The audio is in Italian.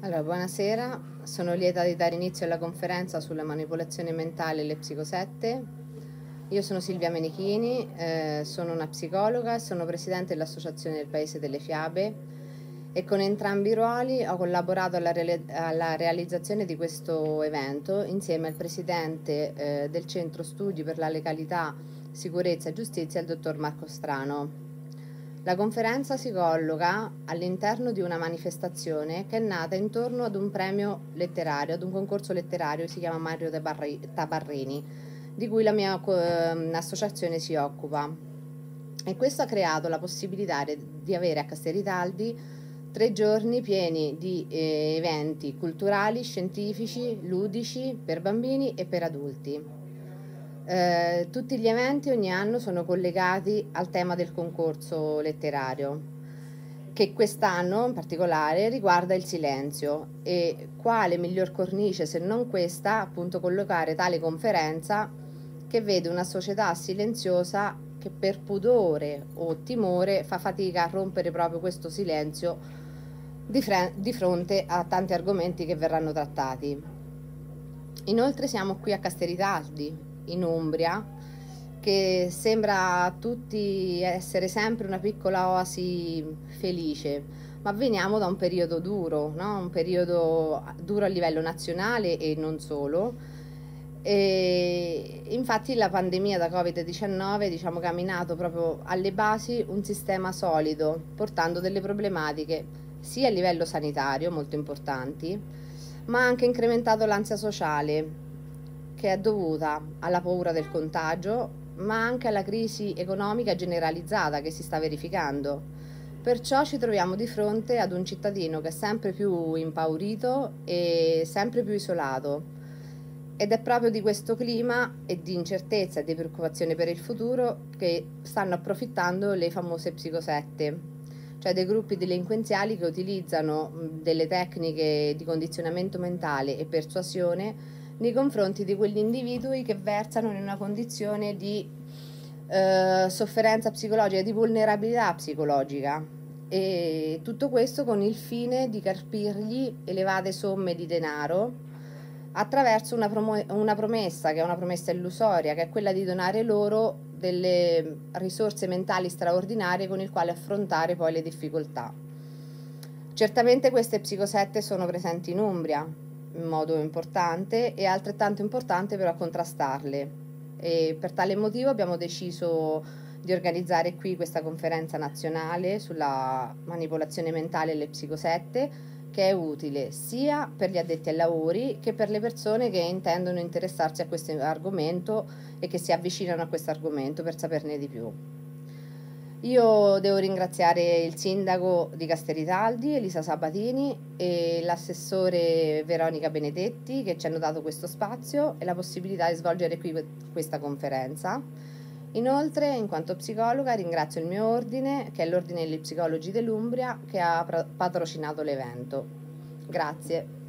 Allora, buonasera, sono lieta di dare inizio alla conferenza sulla manipolazione mentale e le psicosette. Io sono Silvia Menichini, sono una psicologa e sono presidente dell'Associazione del Paese delle Fiabe e con entrambi i ruoli ho collaborato alla realizzazione di questo evento insieme al presidente del Centro Studi per la Legalità, Sicurezza e Giustizia, il dottor Marco Strano. La conferenza si colloca all'interno di una manifestazione che è nata intorno ad un premio letterario, ad un concorso letterario che si chiama Mario Tabarrini, di cui la mia associazione si occupa. E questo ha creato la possibilità di avere a Casteritaldi 3 giorni pieni di eventi culturali, scientifici, ludici, per bambini e per adulti. Tutti gli eventi ogni anno sono collegati al tema del concorso letterario, che quest'anno in particolare riguarda il silenzio, e quale miglior cornice se non questa, appunto, collocare tale conferenza che vede una società silenziosa che per pudore o timore fa fatica a rompere proprio questo silenzio di fronte a tanti argomenti che verranno trattati. Inoltre siamo qui a Casteritaldi, in Umbria, che sembra a tutti essere sempre una piccola oasi felice, ma veniamo da un periodo duro, no? Un periodo duro a livello nazionale e non solo. E infatti la pandemia da Covid-19, diciamo, che ha minato proprio alle basi un sistema solido, portando delle problematiche sia a livello sanitario molto importanti, ma ha anche incrementato l'ansia sociale, che è dovuta alla paura del contagio, ma anche alla crisi economica generalizzata che si sta verificando. Perciò ci troviamo di fronte ad un cittadino che è sempre più impaurito e sempre più isolato. Ed è proprio di questo clima e di incertezza e di preoccupazione per il futuro che stanno approfittando le famose psicosette, cioè dei gruppi delinquenziali che utilizzano delle tecniche di condizionamento mentale e persuasione nei confronti di quegli individui che versano in una condizione di sofferenza psicologica, di vulnerabilità psicologica, e tutto questo con il fine di carpirgli elevate somme di denaro attraverso una promessa, che è una promessa illusoria, che è quella di donare loro delle risorse mentali straordinarie con il quale affrontare poi le difficoltà. Certamente queste psicosette sono presenti in Umbria in modo importante, e altrettanto importante però contrastarle, e per tale motivo abbiamo deciso di organizzare qui questa conferenza nazionale sulla manipolazione mentale e le psicosette, che è utile sia per gli addetti ai lavori che per le persone che intendono interessarsi a questo argomento e che si avvicinano a questo argomento per saperne di più. Io devo ringraziare il sindaco di Casteritaldi, Elisa Sabatini, e l'assessore Veronica Benedetti, che ci hanno dato questo spazio e la possibilità di svolgere qui questa conferenza. Inoltre, in quanto psicologa, ringrazio il mio ordine, che è l'Ordine degli Psicologi dell'Umbria, che ha patrocinato l'evento. Grazie.